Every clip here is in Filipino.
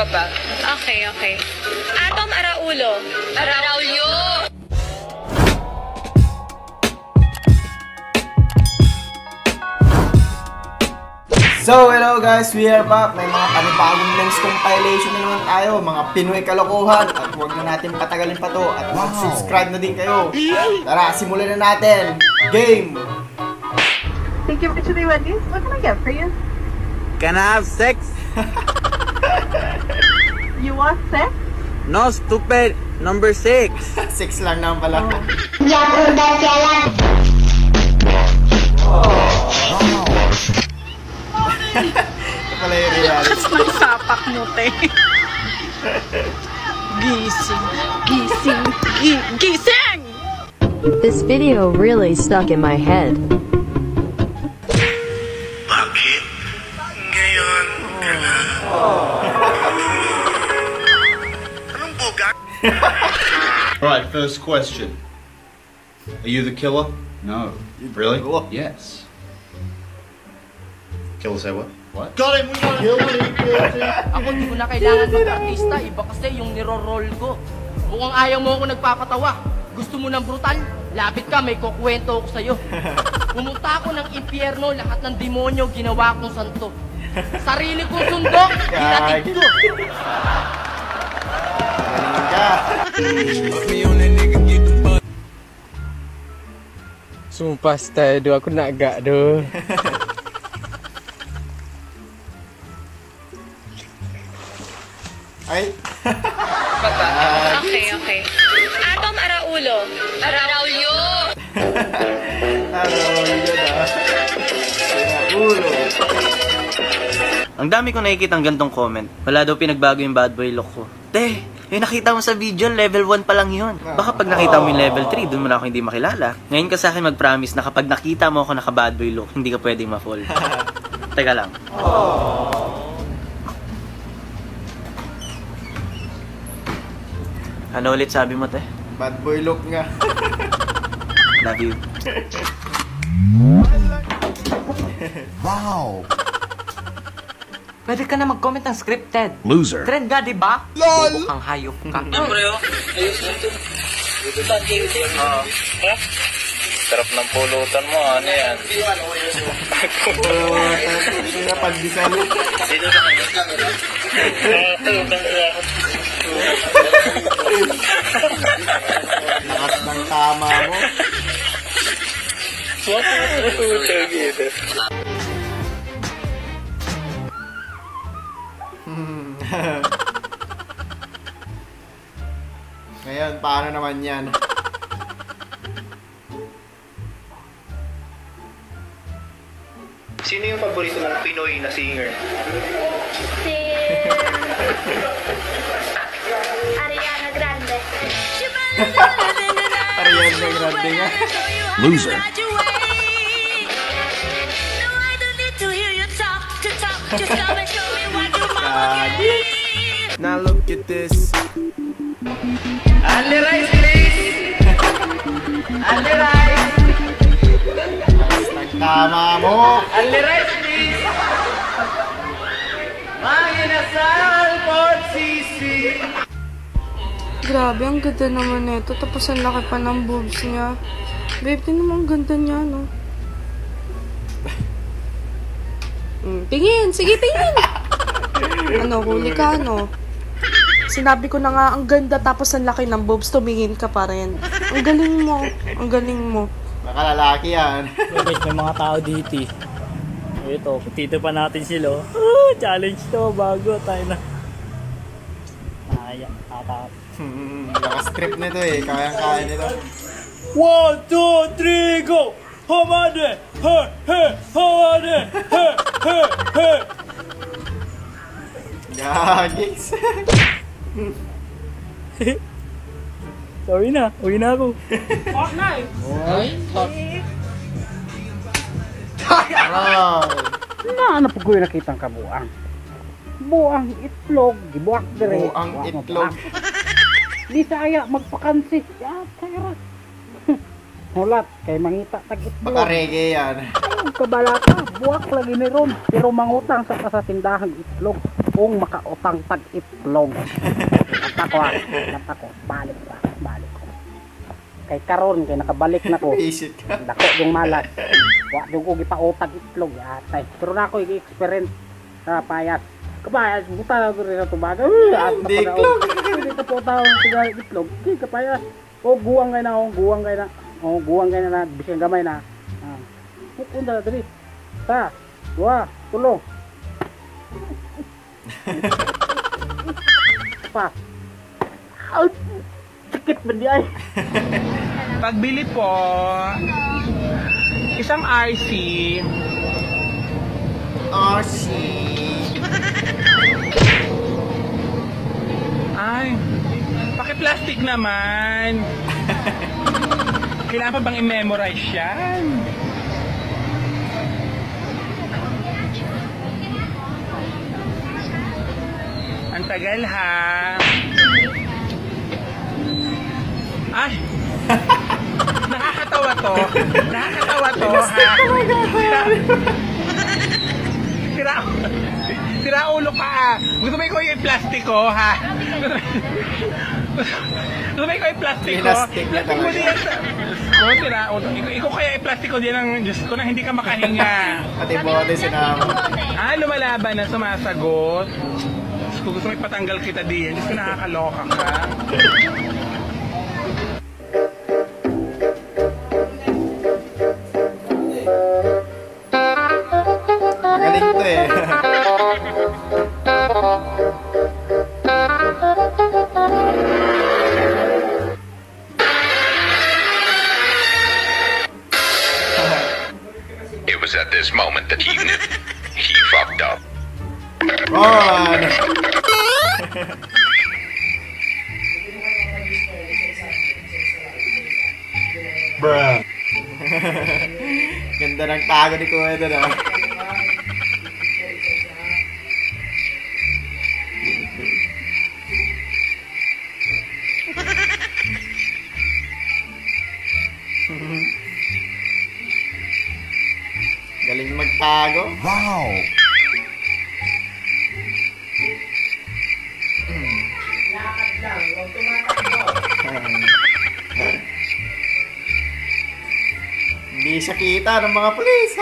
pa ba? Okay. Atom Araulo. Araulyo! So, hello guys, we are back. May mga panibagong lens compilation na naman tayo, mga Pinoy kalokohan. At huwag na natin patagalin pa to. At subscribe na din kayo. Tara, simulan na natin. Game! Thank you for today, Wendy's. What can I get for you? Can I have sex? You want sex? No, stupid. Number 6. 6 lang naman pala. Ito pala yung reality. Nagsapak mo, te. Gising! This video really stuck in my head. Bakit ngayon ka lang? Anong buga? Alright, first question. Are you the killer? No. Really? Yes. Killer say what? What? Got him! We got him! Ako di ko na kailangan mag-artista, iba kasi yung niro-roll ko. Mukhang ayaw mo ako nagpapatawa. Gusto mo ng brutal? Lapit ka, may kukwento ako sa'yo. Pumunta ako ng impyerno, lahat ng demonyo ginawa kong santo. Sarili kong sundo, hinatid ko. Sumpah style tu aku nak agak tu. Ay. Okay. Atom Araulo. Araulyo! Ang dami kong nakikita ang gantong comment. Wala daw pinagbago yung bad boy look ko. Te, yung nakita mo sa video, level 1 pa lang yun. Baka pag nakita mo yung level 3, dun mo na ako hindi makilala. Ngayon ka sa akin mag-promise na kapag nakita mo ako naka bad boy look, hindi ka pwedeng ma-fall. Teka lang. Ano ulit sabi mo, te? Bad boy look nga. Love you. Wow! Pwede ka na mag-comment ng scripted. Loser. Trend ka, di ba? LOL! Mukhang hayop ka. Sarap ng pulutan mo, ano yan? Pagdisal. Lakas ng tama mo. Ngayon, paano naman yan? Sino yung paborito mong Pinoy na singer? Si Ariana Grande. Ariana Grande nga. Loser. Now look at this. Only rice, please! Only rice! Tama mo. Only rice, please! Manginasal for sisi! Grabe, ang ganda naman nito. Tapos ang laki pa ng boobs niya. Babe, naman ang ganda niya, no? Tingin! Sige, tingin! Ano, huli ka, no? Sinabi ko na nga, ang ganda tapos ang laki ng boobs, tumingin ka pa rin. Ang galing mo. Ang galing mo. Baka lalaki yan. May mga tao dito. Ito, tito pa natin sila. Challenge to, bago tayo na. Ayan, tatap. Lakas trip nito eh. Kayang-kaya nito. 1, 2, 3, go! Hamade! He! He! Hamade! He! He! He! Gagis. Sorry na, uwi na ako. Ano po ko yung nakitang kabuang? Buang itlog, gibuak dire. Buang itlog. Di saya magpakansi. Ya, kaya. Mulat kay mangita tag itlog. Baka reggae yan. Ay, kabalata, buwak lagi ni Ron. Pero mangutang sa tindahan itlog. akong makautang tag-itlog. Natako, balik ko. Kay karon kay nakabalik na ko. Dako yung malas. Wa yung ko gipautang itlog atay. Pero na ako i-experience sa payas. Kapayas, buta na rin na tumaga. Itlog! Hindi ka po tao sa itlog. Hindi ka payas. O, guwang kayo na. Guwang kayo na. Bisang gamay na. Punta na dali. Ta, 2, 3. Pa. Sakit ba di ay? Pagbili po, isang RC. Ay, paki-plastic naman. Kailangan pa bang i-memorize yan? Ang tagal ha. Ay! Nakakatawa to ha. Sira ulo ka ha. Gusto mo ikaw yung plastic ko ha. Gusto mo ikaw yung plastic ko. Plastic mo diyan sa... Sira ulo. Ikaw kaya yung plastic ko diyan ang Diyos ko na hindi ka makahinga. Pati bote sinama. Lumalaban na sumasagot. Kung gusto mo ipatanggal kita diyan, Diyos ko nakakaloka ka. Magaling to eh. It was at this moment that he knew he fucked up. Run! Bruh. Ganda ng tago ni Kuya doon ah. Galing magtago. Wow! Hindi siya kita ng mga pulis.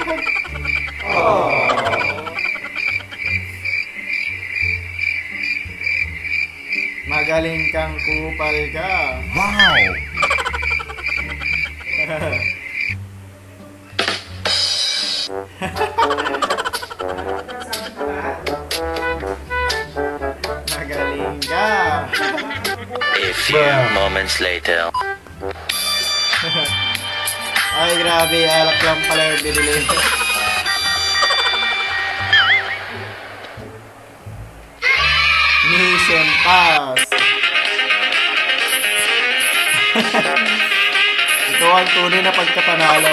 Magaling kang kupal ka. Wow! Magaling ka. A few moments later. Ay, grabe. Alak lang pala yung binili. Mission pass. Ito ang tunay na pagkapanalo.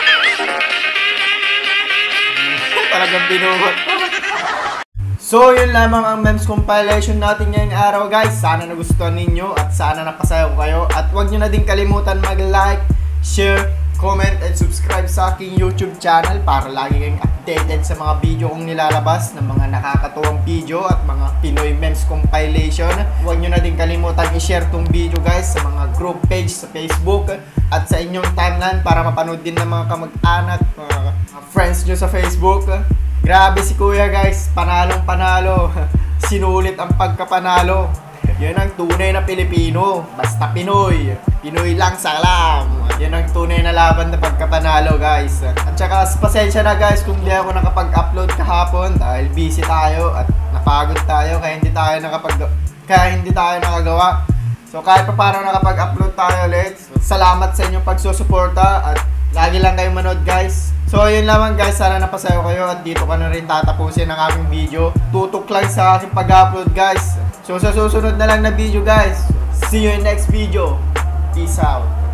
Talagang binuhot. So, yun lamang ang memes compilation natin ngayong araw, guys. Sana nagustuhan ninyo at sana napasayaw kayo. At huwag nyo na din kalimutan mag-like, share, comment, and subscribe sa aking YouTube channel para lagi kayong updated sa mga video kong nilalabas ng mga nakakatuwang video at mga Pinoy memes compilation. Huwag nyo na din kalimutan i-share tong video, guys, sa mga group page sa Facebook at sa inyong timeline para mapanood din ng mga kamag-anak, mga friends nyo sa Facebook. Grabe si Kuya, guys, panalong panalo. Sinulit ang pagkapanalo. Yan ang tunay na Pilipino. Basta Pinoy. Pinoy lang sa alam. Yan ang tunay na laban na pagkapanalo, guys. At saka pasensya na, guys, kung di ako nakapag-upload kahapon dahil busy tayo at napagod tayo kaya hindi tayo nakagawa. So kahit pa paano nakapag-upload tayo ulit. Salamat sa inyong pagsusuporta at lagi lang kayong manood, guys. So yun lamang, guys, sana napasayo kayo at dito ka na rin tatapusin ang aking video. Tutok lang sa aking pag-upload, guys. So sa susunod na lang na video, guys. See you in next video. Peace out.